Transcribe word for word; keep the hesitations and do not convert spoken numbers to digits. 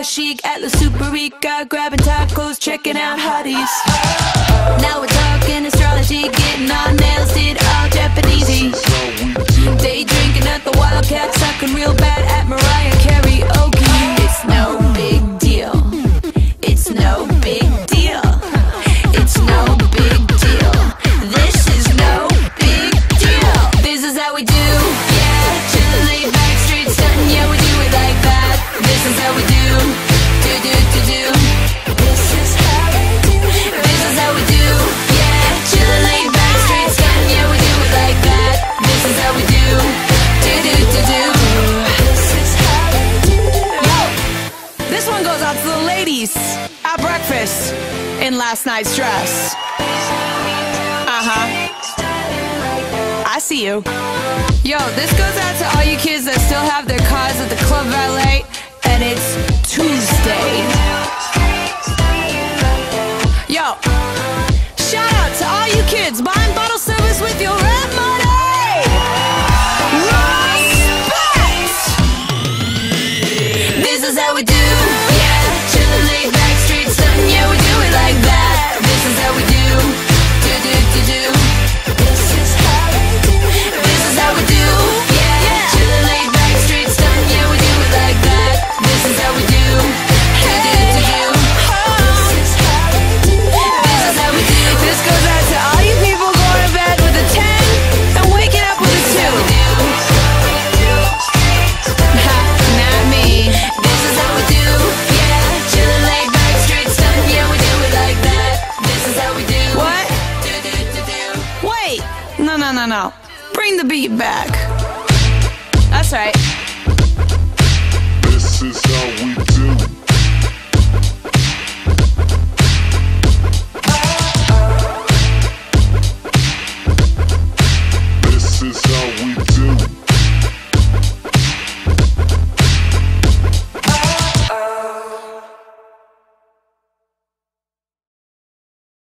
chic at La Superica, grabbing tacos, checking out hotties. Now we're talking astrology, getting our nails did all Japanesey. Day drinking at the Wildcat, sucking real bad at Mariah karaoke. It's no big deal. It's no big deal. It's no big deal. This is no big deal. This is how we do. Yeah, chillin', laid back, straight stuntin'. Yeah, we do it like that. This is how we do. Do do do do. This is how we do. This is how we do. Yeah, chillin', laid back, straight stuntin'. Yeah, we do it like that. This is how we do. Do do do do. This is how we do. Yo, this one goes out to the ladies at breakfast in last night's dress. Uh-huh. I see you. Yo, this goes out to all you kids that still have their cars at the club valet, and it's Tuesday. Yo, shout out to all you kids buying bottle service with your rent money. Respect! This is how we do. Yeah, chillin', laid back, straight stuntin'. Yeah, we do it like that. This is how we do. Do do do do. This is how we do. This is how we do. Yeah, chillin', laid back, straight stuntin'. Yeah, we do it like that. This is how we do. Do do do do. This is how we do. This is how we do. This goes out to all you people going to bed with a ten and waking up with a two. Ha, not me. This is how we do. Yeah, chillin', laid back, straight stuntin'. Yeah, we do it like that. This is how we do. What? Do do do do. Wait. No no no no. Bring the beat back. That's right. This is how we